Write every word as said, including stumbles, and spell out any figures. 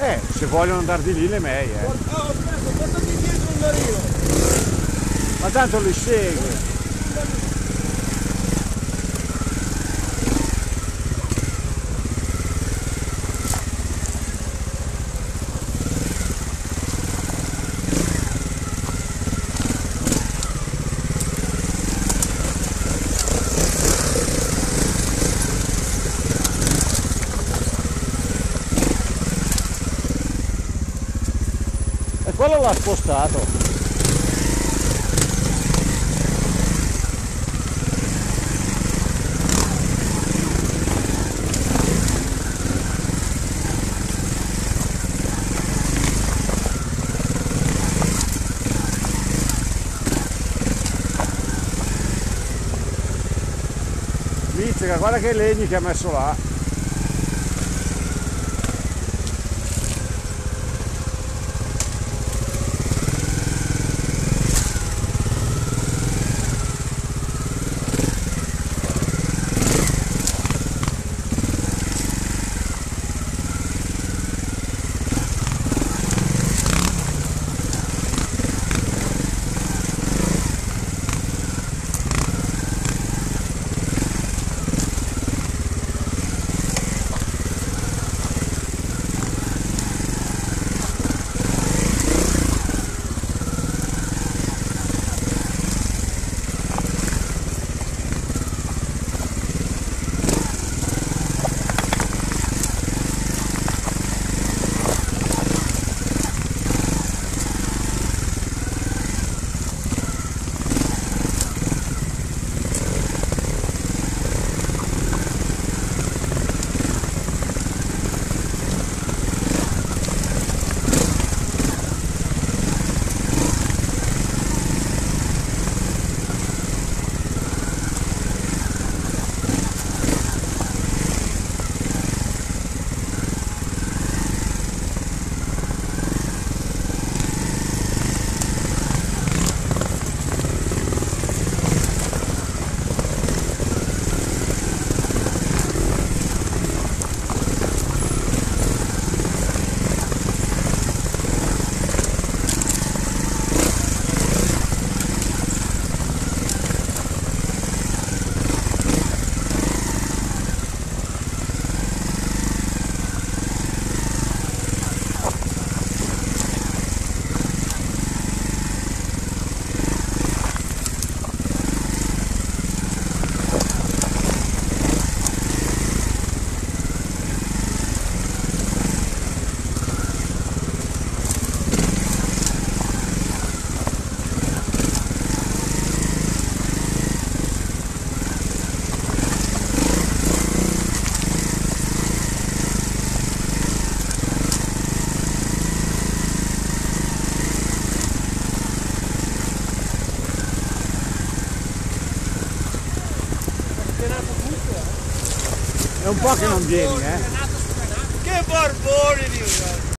Eh, se vogliono andare di lì le mei, eh. Oh, aspetta, portati dietro un narino. Ma tanto li segue. E quello l'ha spostato. Mizzica, guarda che legni che ha messo là. È un po' che non vieni, eh. Che barbone, Dio!